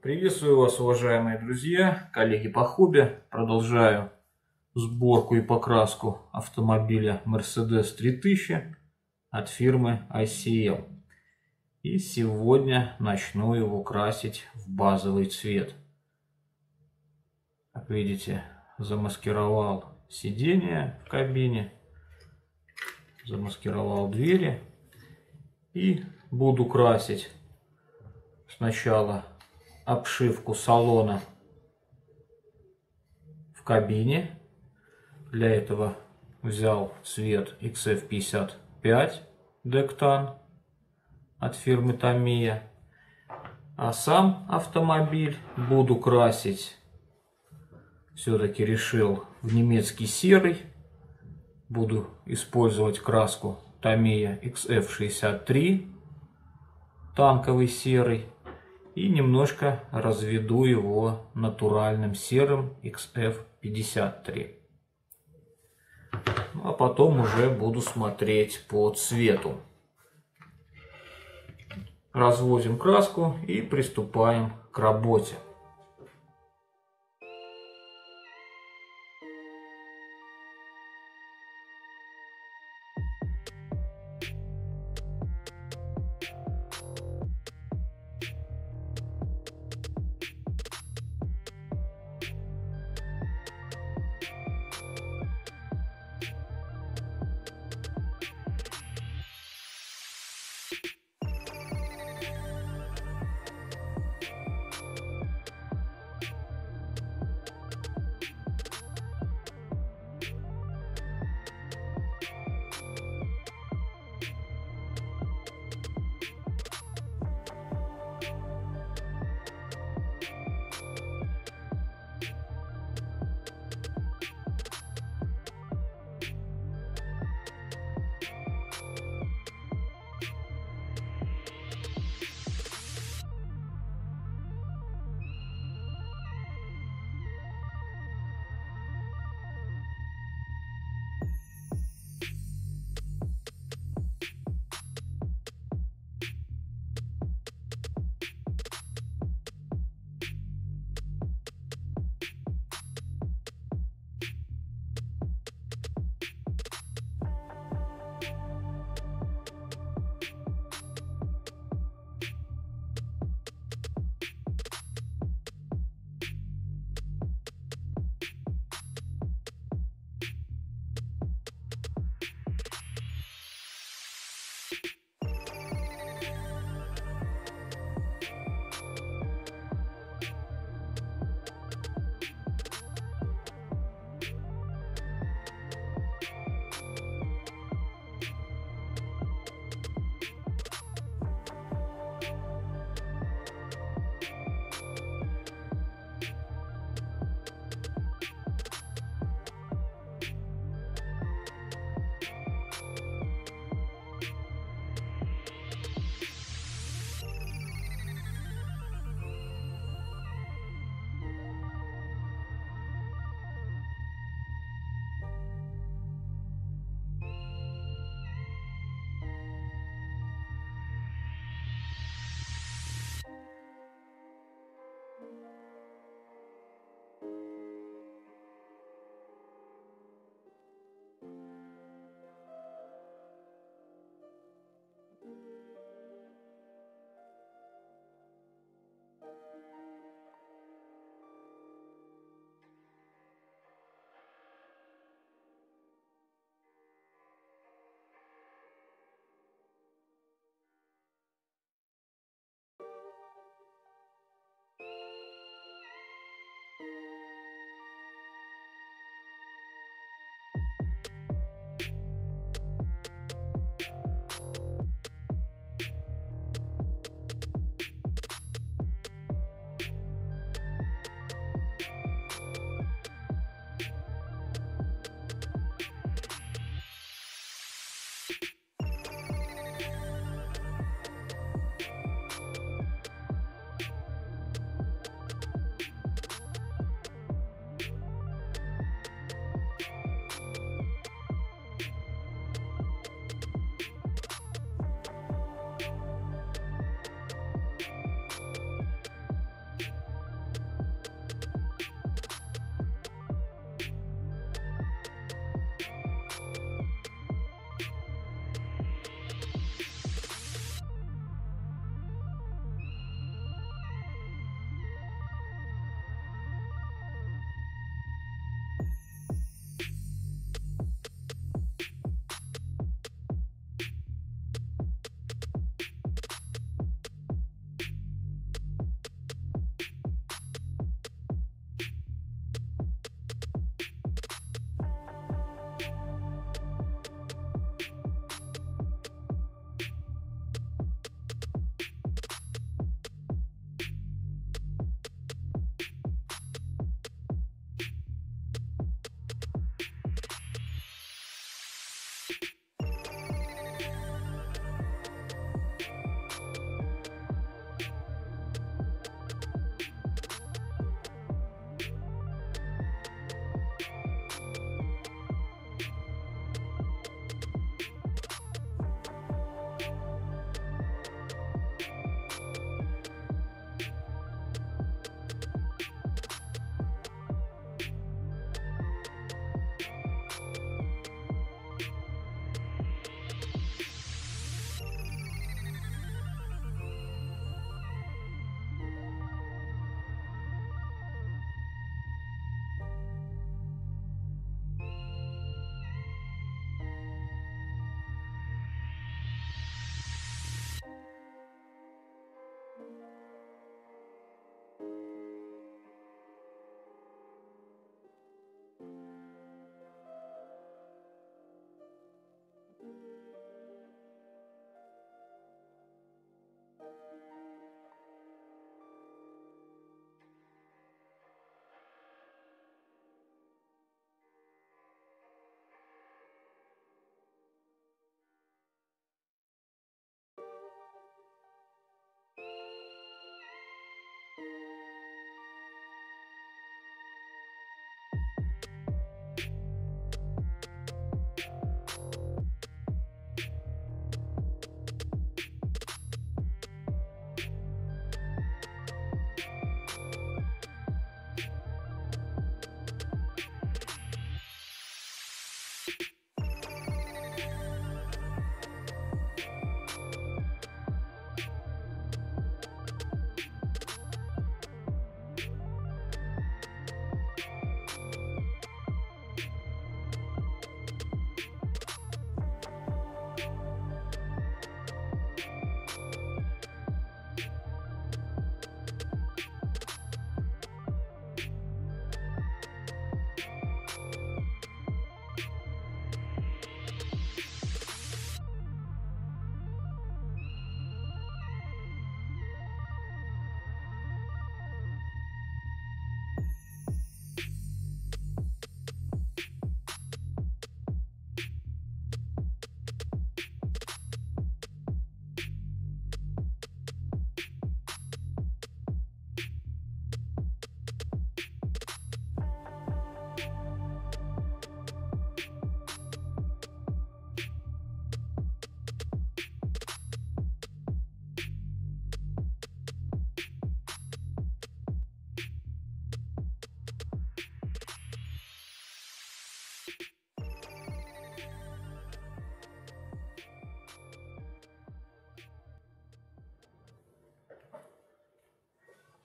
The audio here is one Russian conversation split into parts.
Приветствую вас, уважаемые друзья, коллеги по хобби. Продолжаю сборку и покраску автомобиля Mercedes 3000 от фирмы ICL. И сегодня начну его красить в базовый цвет. Как видите, замаскировал сиденье в кабине, замаскировал двери и буду красить сначала обшивку салона в кабине. Для этого взял цвет XF55 Dectan от фирмы Tamiya. А сам автомобиль буду красить, все-таки решил, в немецкий серый. Буду использовать краску Tamiya XF63 танковый серый. И немножко разведу его натуральным серым XF53. Ну, а потом уже буду смотреть по цвету. Разводим краску и приступаем к работе.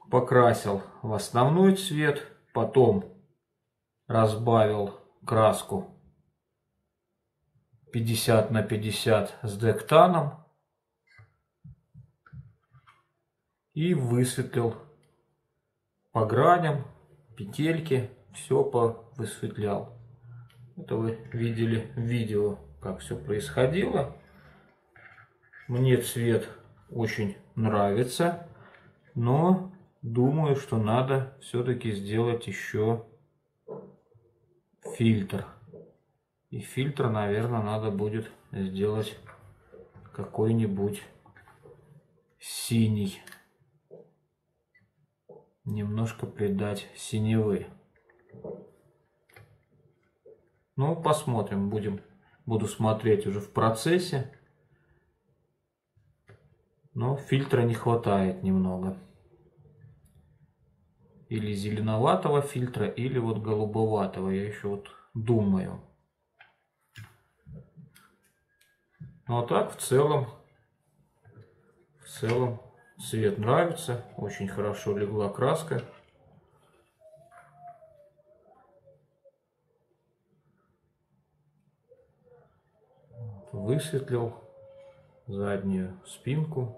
покрасил в основной цвет, потом разбавил краску 50 на 50 с дектаном и высветлил по граням, петельки, все повысветлял. Это вы видели в видео, как все происходило. Мне цвет очень нравится, но думаю, что надо все-таки сделать еще фильтр. И фильтр, наверное, надо будет сделать какой-нибудь синий. Немножко придать синевы. Ну, посмотрим, буду смотреть уже в процессе. Но фильтра не хватает немного. Или зеленоватого фильтра, или вот голубоватого. Я еще вот думаю. Ну а так в целом цвет нравится. Очень хорошо легла краска. Высветлил заднюю спинку.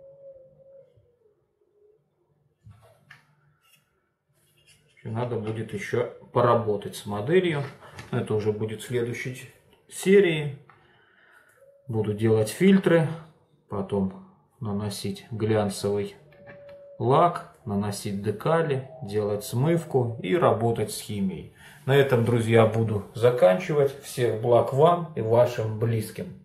Надо будет еще поработать с моделью. Это уже будет в следующей серии. Буду делать фильтры, потом наносить глянцевый лак, наносить декали, делать смывку и работать с химией. На этом, друзья, буду заканчивать. Всех благ вам и вашим близким.